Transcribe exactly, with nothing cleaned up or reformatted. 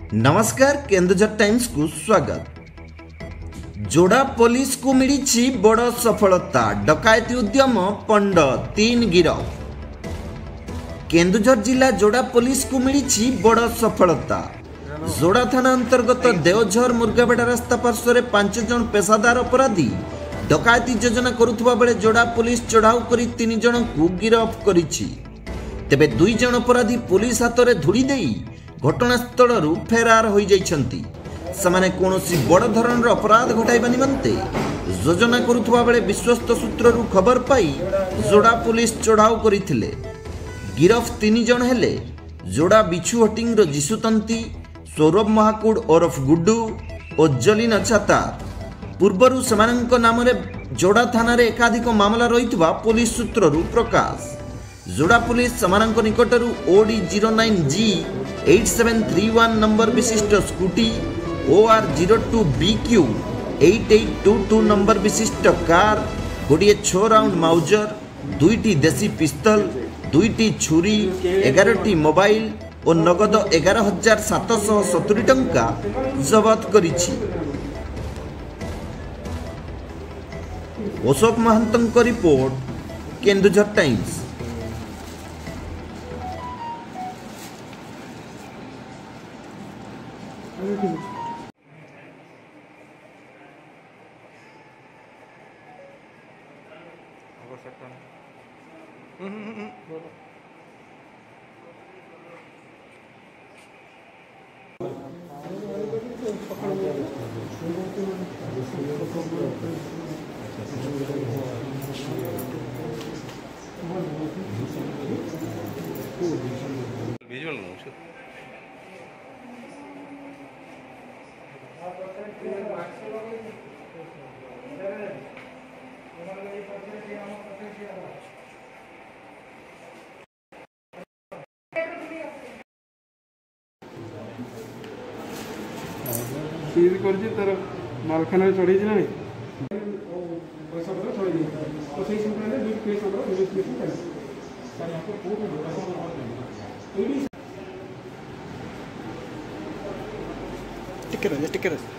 नमस्कार केन्दुझर टाइम्स को स्वागत। जोड़ा पुलिस को मिली बड़ सफलता, डकायती उद्यम पंड तीन गिरफ। केन्दुझर जिला जोड़ा पुलिस को मिली बड़ सफलता। जोड़ा थाना अंतर्गत देवझर मुर्गाबेड़ा रास्ता पार्श्व पांच जन पेशादार अपराधी डकायती योजना करुवा बेले जोड़ा पुलिस चढ़ाऊ कर तीन जन को गिरफ करिछि। तेबे दुई जन अपराधी पुलिस हाथ में धूली दे घटनास्थल फेरार हो जाइछन्ति। समाने कोनोसी बड़ धरणर अपराध घटाइबा निमंते योजना करुवा बेले विश्वस्त सूत्ररू खबर पाई जोड़ा पुलिस चढ़ाऊ करिथिले। गिरफ तीन जन हेले जोड़ा बिछुहटिंग जीशुतंती, सौरभ महाकुड़ ओरफ गुड्डू और जलिन छातार। पूर्वरु समानंक नाम रे जोड़ा थाना रे एकाधिक मामला रहितबा पुलिस सूत्ररू प्रकाश। जोड़ा पुलिस समानंक निकटरू OD zero nine G eight seven three one number विशिष्ट scooty, OR zero two B Q eight eight two two number विशिष्ट कार, गोटे छह राउंड माउजर, दुईटी देसी पिस्तल, दुईटी छुरी, एगारटी मोबाइल और नगद एगार हजार सातश सतुरी टंका जबत करिछि। अशोक महंतଙ୍କ रिपोर्ट, केन्दुझर टाइम्स। विजुअल ना उसको सीज कर तार मालखाना चढ़ी ना टिके टिके